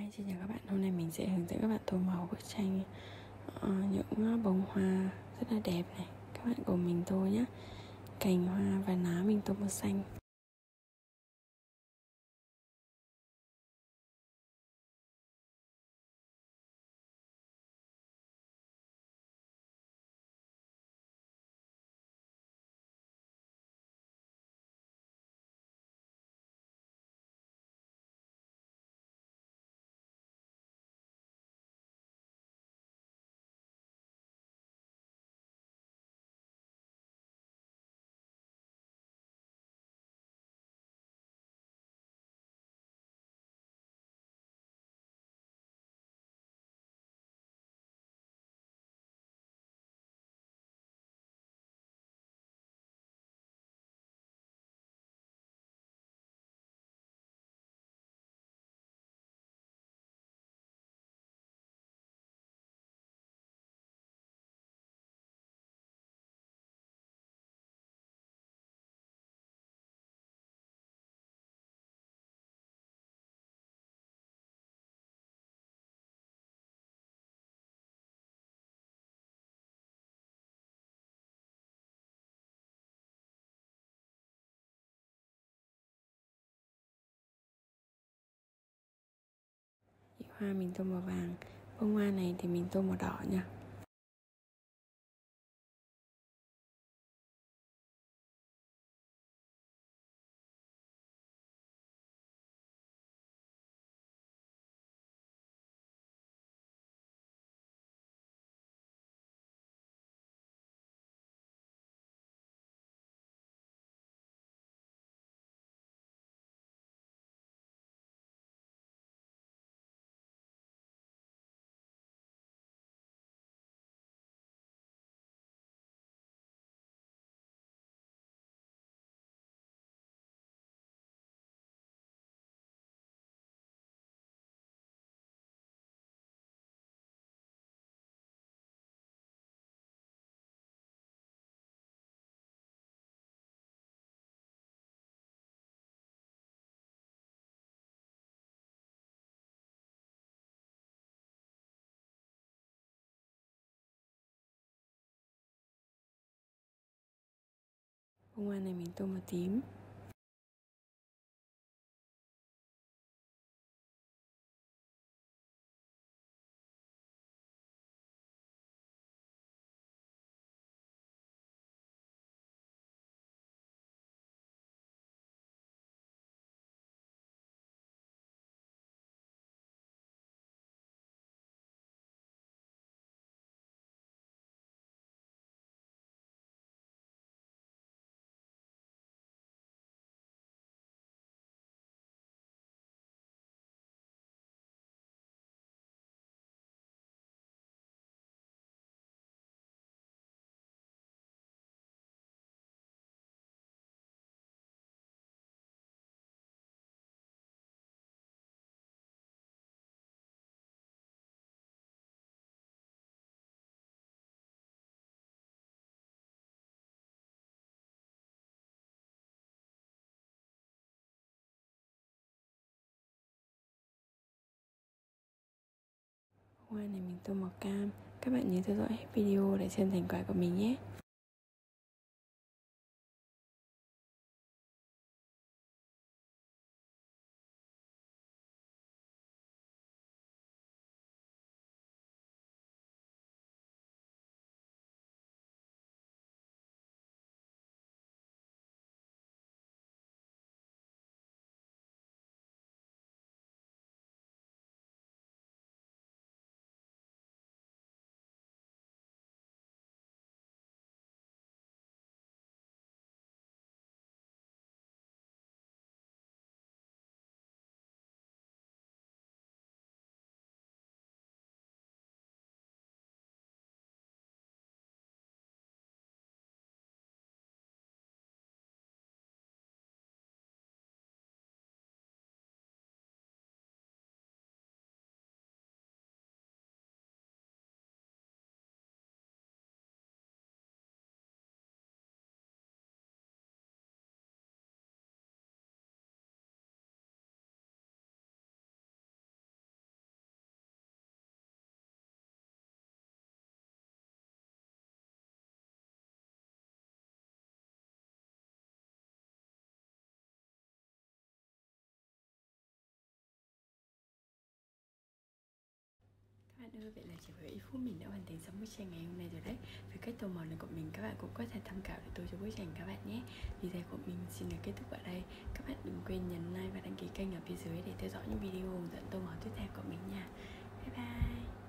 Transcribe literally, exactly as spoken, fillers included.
Hi, xin chào các bạn. Hôm nay mình sẽ hướng dẫn các bạn tô màu bức tranh uh, những bông hoa rất là đẹp này. Các bạn cùng mình tô nhé. Cành hoa và lá mình tô màu xanh. Hoa mình tô màu vàng. Bông hoa này thì mình tô màu đỏ nha. Bông hoa này mình tô màu tím. Hoa này mình tô màu cam. Các bạn nhớ theo dõi hết video để xem thành quả của mình nhé. bạn ơi, vậy là chỉ với ít phút mình đã hoàn thành xong bức tranh ngày hôm nay rồi đấy. Với cách tô màu này của mình, các bạn cũng có thể tham khảo để tô cho bức tranh các bạn nhé. Video của mình xin được kết thúc ở đây. Các bạn đừng quên nhấn like và đăng ký kênh ở phía dưới để theo dõi những video hướng dẫn tô màu tiếp theo của mình nha. Bye bye.